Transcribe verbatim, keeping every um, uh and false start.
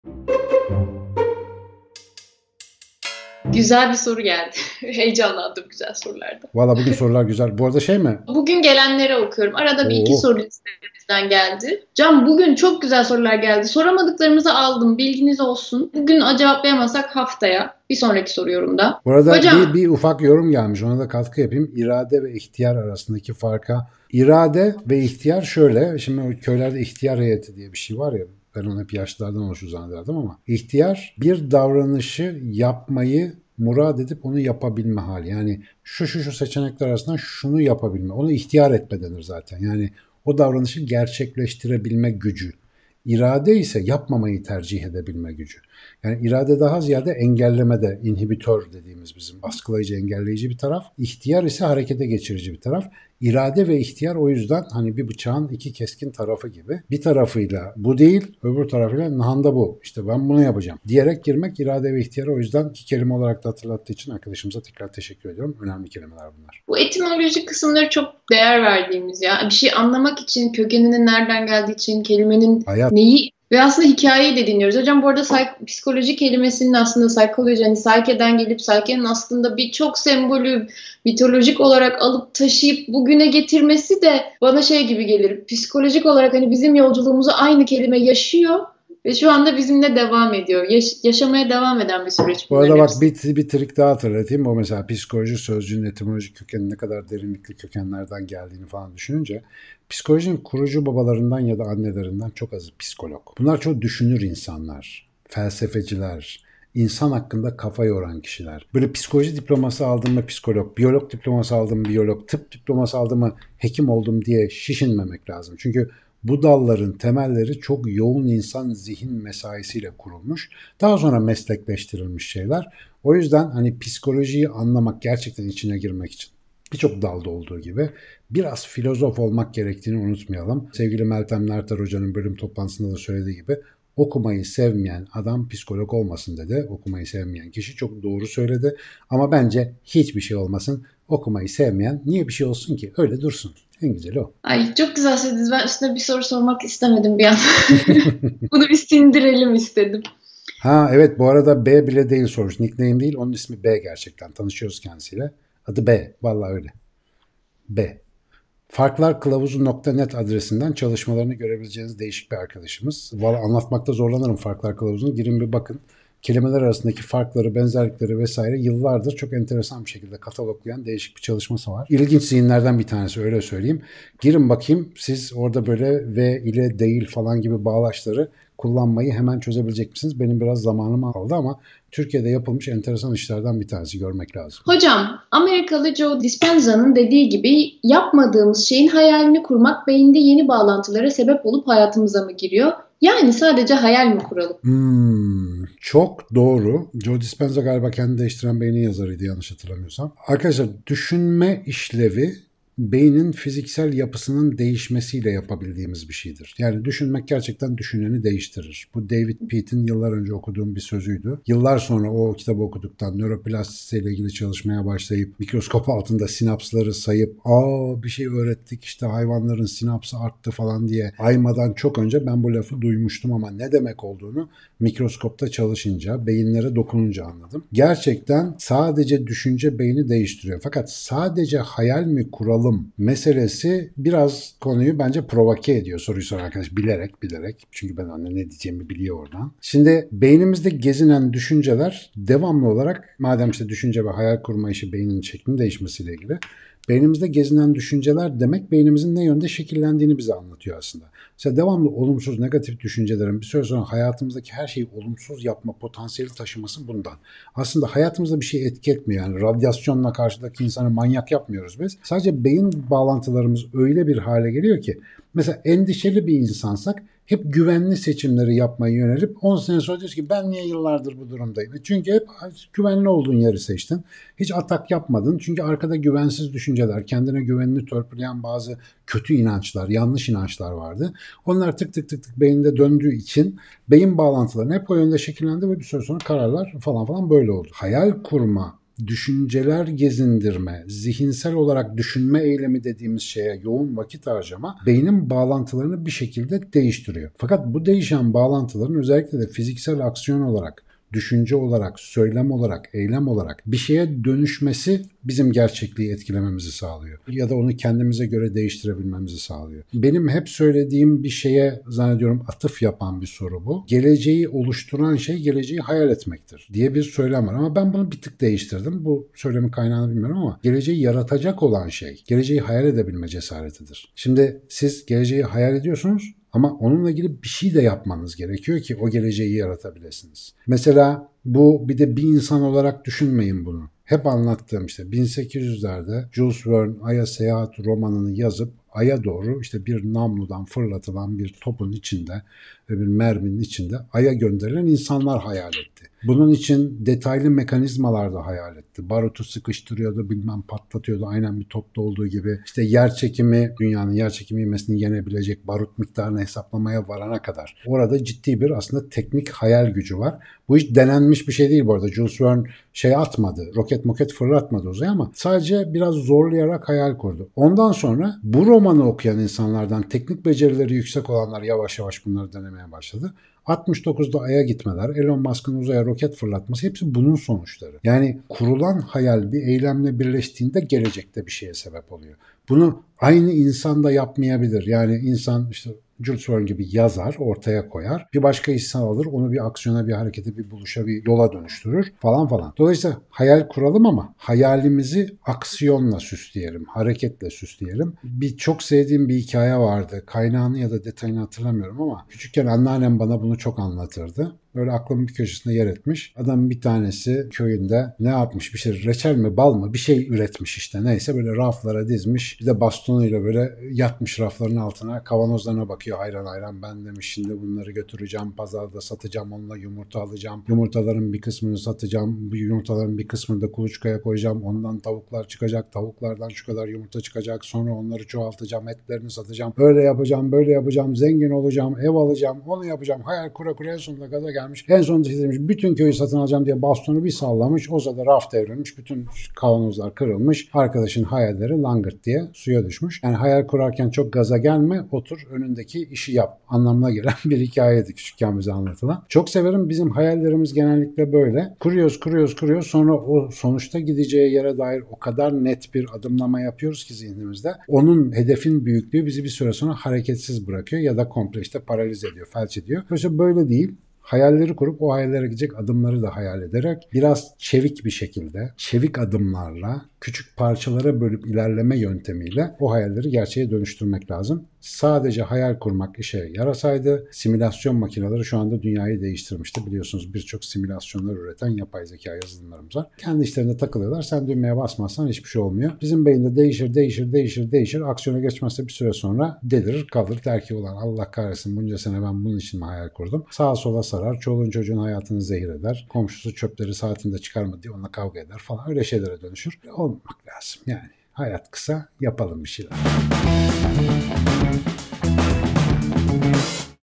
Güzel bir soru geldi. Heyecanlandım güzel sorularda. Valla bugün sorular güzel. Bu arada şey mi? Bugün gelenleri okuyorum. Arada bir iki Oo. soru listemizden geldi. Can bugün çok güzel sorular geldi. Soramadıklarımızı aldım. Bilginiz olsun. Bugün cevaplayamazsak haftaya. Bir sonraki soru yorumda. Bu arada bir, Hocam bir ufak yorum gelmiş. Ona da katkı yapayım. İrade ve ihtiyar arasındaki farka. İrade ve ihtiyar şöyle. Şimdi o köylerde ihtiyar heyeti diye bir şey var ya. Ben onu hep yaşlılardan oluşur zannederdim ama. İhtiyar bir davranışı yapmayı murad edip onu yapabilme hali. Yani şu şu şu seçenekler arasından şunu yapabilme. Onu ihtiyar etme denir zaten. Yani o davranışı gerçekleştirebilme gücü. İrade ise yapmamayı tercih edebilme gücü. Yani irade daha ziyade engellemede, inhibitör dediğimiz bizim baskılayıcı, engelleyici bir taraf. İhtiyar ise harekete geçirici bir taraf. İrade ve ihtiyar o yüzden hani bir bıçağın iki keskin tarafı gibi. Bir tarafıyla bu değil, öbür tarafıyla nahanda bu. İşte ben bunu yapacağım diyerek girmek irade ve ihtiyar. O yüzden iki kelime olarak da hatırlattığı için arkadaşımıza tekrar teşekkür ediyorum. Önemli kelimeler bunlar. bu etimolojik kısımları çok değer verdiğimiz ya. Bir şey anlamak için, kökeninin nereden geldiği için, kelimenin Hayat. neyi ve aslında hikayeyi de dinliyoruz. Hocam bu arada psy- psikoloji kelimesinin aslında psikoloji, hani psyche'den gelip psyche'nin aslında birçok sembolü mitolojik olarak alıp taşıyıp bugüne getirmesi de bana şey gibi gelir. Psikolojik olarak hani bizim yolculuğumuzu aynı kelime yaşıyor ve şu anda bizimle devam ediyor. Yaş- yaşamaya devam eden bir süreç Bu bunların arada bak hepsi. bir, bir trik daha hatırlatayım. O mesela psikoloji sözcüğünün etimolojik kökeni ne kadar derinlikli kökenlerden geldiğini falan düşününce psikolojinin kurucu babalarından ya da annelerinden çok azı psikolog. Bunlar çok düşünür insanlar, felsefeciler, insan hakkında kafa yoran kişiler. Böyle psikoloji diploması aldım mı psikolog, biyolog diploması aldım mı biyolog, tıp diploması aldım mı hekim oldum diye şişinmemek lazım. Çünkü bu dalların temelleri çok yoğun insan zihin mesaisiyle kurulmuş. Daha sonra meslekleştirilmiş şeyler. O yüzden hani psikolojiyi anlamak, gerçekten içine girmek için birçok dalda olduğu gibi biraz filozof olmak gerektiğini unutmayalım. Sevgili Meltem Nertar Hoca'nın bölüm toplantısında da söylediği gibi okumayı sevmeyen adam psikolog olmasın dedi. Okumayı sevmeyen kişi çok doğru söyledi. Ama bence hiçbir şey olmasın. Okumayı sevmeyen niye bir şey olsun ki? Öyle dursun. En güzeli o. Ay çok güzel söylediniz. Ben üstüne bir soru sormak istemedim bir an. Bunu bir sindirelim istedim. Ha evet, bu arada B bile değil sorusu. Nickname değil, onun ismi B gerçekten. Tanışıyoruz kendisiyle. Adı B. Vallahi öyle. B. farklarkılavuzu nokta net adresinden çalışmalarını görebileceğiniz değişik bir arkadaşımız. Vallahi anlatmakta zorlanırım Farklar Kılavuzu'nu. Girin bir bakın. Kelimeler arasındaki farkları, benzerlikleri vesaire yıllardır çok enteresan bir şekilde kataloglayan değişik bir çalışması var. İlginç zihinlerden bir tanesi, öyle söyleyeyim. Girin bakayım, siz orada böyle ve ile değil falan gibi bağlaçları kullanmayı hemen çözebilecek misiniz? Benim biraz zamanımı aldı ama Türkiye'de yapılmış enteresan işlerden bir tanesi, görmek lazım. Hocam, Amerikalı Joe Dispenza'nın dediği gibi yapmadığımız şeyin hayalini kurmak beyinde yeni bağlantılara sebep olup hayatımıza mı giriyor? Yani sadece hayal mi kuralım? Hmm, çok doğru. Joe Dispenza galiba kendi değiştiren beynin yazarıydı yanlış hatırlamıyorsam. Arkadaşlar, düşünme işlevi beynin fiziksel yapısının değişmesiyle yapabildiğimiz bir şeydir. Yani düşünmek gerçekten düşüneni değiştirir. Bu David Peate'in yıllar önce okuduğum bir sözüydü. Yıllar sonra o kitabı okuduktan, nöroplastisite ile ilgili çalışmaya başlayıp mikroskop altında sinapsları sayıp aa bir şey öğrettik işte, hayvanların sinapsı arttı falan diye aymadan çok önce ben bu lafı duymuştum ama ne demek olduğunu mikroskopta çalışınca, beyinlere dokununca anladım. Gerçekten sadece düşünce beyni değiştiriyor. Fakat sadece hayal mi kuralım meselesi biraz konuyu bence provoke ediyor, soruyu soran arkadaş bilerek bilerek. Çünkü ben anne ne diyeceğimi biliyor oradan. Şimdi beynimizde gezinen düşünceler devamlı olarak, madem işte düşünce ve hayal kurma işi beynin şeklinin değişmesiyle ilgili, beynimizde gezinen düşünceler demek beynimizin ne yönde şekillendiğini bize anlatıyor aslında. Mesela devamlı olumsuz, negatif düşüncelerin bir süre sonra hayatımızdaki her şeyi olumsuz yapma potansiyeli taşıması bundan. Aslında hayatımızda bir şey etki etmiyor. Yani radyasyonla karşıdaki insanı manyak yapmıyoruz biz. Sadece beyin bağlantılarımız öyle bir hale geliyor ki, mesela endişeli bir insansak hep güvenli seçimleri yapmaya yönelip on sene sonra diyoruz ki ben niye yıllardır bu durumdayım? Çünkü hep güvenli olduğun yeri seçtin. Hiç atak yapmadın. Çünkü arkada güvensiz düşünceler, kendine güvenini törpüleyen bazı kötü inançlar, yanlış inançlar vardı. Onlar tık tık tık tık beyinde döndüğü için beyin bağlantılarını hep o yönde şekillendi ve bir süre sonra kararlar falan falan böyle oldu. Hayal kurma düşünceler gezindirme, zihinsel olarak düşünme eylemi dediğimiz şeye yoğun vakit harcama beynin bağlantılarını bir şekilde değiştiriyor. Fakat bu değişen bağlantıların özellikle de fiziksel aksiyon olarak, düşünce olarak, söylem olarak, eylem olarak bir şeye dönüşmesi bizim gerçekliği etkilememizi sağlıyor. Ya da onu kendimize göre değiştirebilmemizi sağlıyor. Benim hep söylediğim bir şeye zannediyorum atıf yapan bir soru bu. Geleceği oluşturan şey geleceği hayal etmektir diye bir söylem var. Ama ben bunu bir tık değiştirdim. Bu söylemin kaynağını bilmiyorum ama geleceği yaratacak olan şey, geleceği hayal edebilme cesaretidir. Şimdi siz geleceği hayal ediyorsunuz. Ama onunla ilgili bir şey de yapmanız gerekiyor ki o geleceği yaratabilirsiniz. Mesela bu bir de bir insan olarak düşünmeyin bunu. Hep anlattığım işte bin sekiz yüzlerde Jules Verne Ay'a Seyahat romanını yazıp Ay'a doğru işte bir namludan fırlatılan bir topun içinde ve bir merminin içinde Ay'a gönderilen insanlar hayal etti. Bunun için detaylı mekanizmalar da hayal etti. Barutu sıkıştırıyordu, bilmem patlatıyordu. Aynen bir topta olduğu gibi. İşte yer çekimi, dünyanın yer çekimi ivmesini yenebilecek barut miktarını hesaplamaya varana kadar. Orada ciddi bir aslında teknik hayal gücü var. Bu hiç denenmiş bir şey değil bu arada. Jules Verne şey atmadı, roket moket fırlatmadı uzaya ama sadece biraz zorlayarak hayal kurdu. Ondan sonra bu romanı okuyan insanlardan teknik becerileri yüksek olanlar yavaş yavaş bunları denemeye başladı. altmış dokuzda Ay'a gitmeler, Elon Musk'ın uzaya roket fırlatması hepsi bunun sonuçları. Yani kurulan hayal bir eylemle birleştiğinde gelecekte bir şeye sebep oluyor. Bunu aynı insan da yapmayabilir. Yani insan işte Jules Verne gibi yazar, ortaya koyar. Bir başka insan alır, onu bir aksiyona, bir harekete, bir buluşa, bir yola dönüştürür falan falan. Dolayısıyla hayal kuralım ama hayalimizi aksiyonla süsleyelim, hareketle süsleyelim. Bir çok sevdiğim bir hikaye vardı. Kaynağını ya da detayını hatırlamıyorum ama küçükken anneannem bana bunu çok anlatırdı. Böyle aklımın bir köşesinde yer etmiş. Adamın bir tanesi köyünde ne yapmış, bir şey reçel mi bal mı bir şey üretmiş işte neyse böyle raflara dizmiş. Bir de bastonuyla böyle yatmış rafların altına kavanozlarına bakıyor hayran hayran. Ben demiş şimdi bunları götüreceğim pazarda satacağım, onunla yumurta alacağım. Yumurtaların bir kısmını satacağım. Bu yumurtaların bir kısmını da kuluçkaya koyacağım. Ondan tavuklar çıkacak. Tavuklardan şu kadar yumurta çıkacak. Sonra onları çoğaltacağım. Etlerini satacağım. Öyle yapacağım, böyle yapacağım. Zengin olacağım, ev alacağım. Onu yapacağım. Hayal kura kura en sonunda gaza gelmiş. En sonunda demiş bütün köyü satın alacağım diye bastonu bir sallamış. O sırada raf devrilmiş. Bütün kavanozlar kırılmış. Arkadaşın hayalleri langırt diye suya düşmüş. Yani hayal kurarken çok gaza gelme. Otur önündeki işi yap. Anlamına gelen bir hikayeydi küçükken bize anlatılan. Çok severim. Bizim hayallerimiz genellikle böyle. Kuruyoruz, kuruyoruz, kuruyoruz. Sonra o sonuçta gideceği yere dair o kadar net bir adımlama yapıyoruz ki zihnimizde. Onun hedefin büyüklüğü bizi bir süre sonra hareketsiz bırakıyor ya da komple işte paralize ediyor, felç ediyor. Dolayısıyla böyle değil. Hayalleri kurup o hayallere gidecek adımları da hayal ederek biraz çevik bir şekilde, çevik adımlarla, küçük parçalara bölüp ilerleme yöntemiyle o hayalleri gerçeğe dönüştürmek lazım. Sadece hayal kurmak işe yarasaydı simülasyon makineleri şu anda dünyayı değiştirmişti. Biliyorsunuz birçok simülasyonlar üreten yapay zeka yazılımlarımız var. Kendi işlerine takılıyorlar. Sen düğmeye basmazsan hiçbir şey olmuyor. Bizim beyinde değişir, değişir, değişir, değişir. Aksiyona geçmezse bir süre sonra delirir, kalır. Der ki ulan Allah kahretsin bunca sene ben bunun için mi hayal kurdum? Sağa sola sarar. Çoluğun çocuğun hayatını zehir eder. Komşusu çöpleri saatinde çıkarmadı diye onunla kavga eder falan. Öyle şeylere dönüşür. Olmamak lazım yani. Hayat kısa, yapalım bir şeyler.